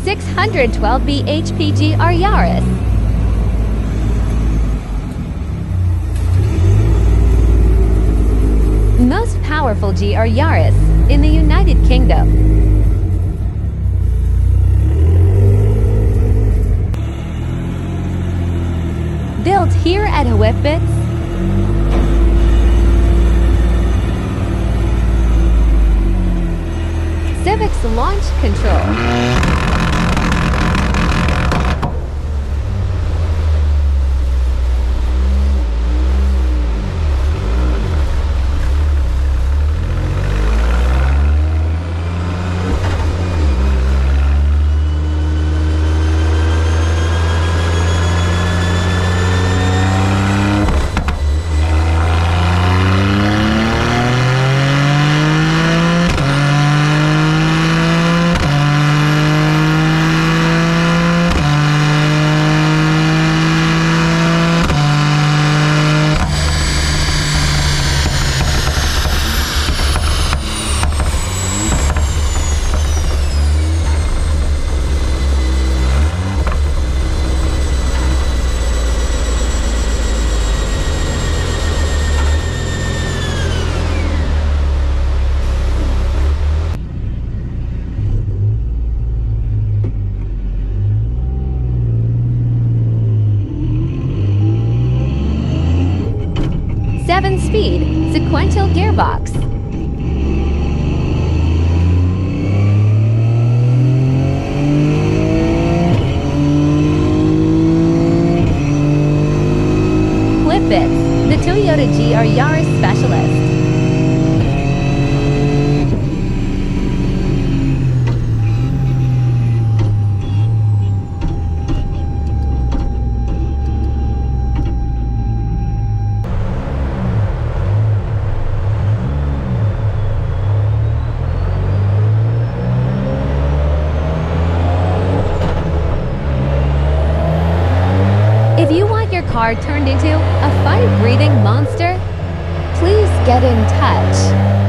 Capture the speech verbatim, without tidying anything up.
six hundred twelve B H P G R Yaris. Most powerful G R Yaris in the United Kingdom. Built here at Whifbitz. Civic's launch control. seven-speed sequential gearbox. Whifbitz, the Toyota G R Yaris specialist. If you want your car turned into a fire-breathing monster, please get in touch.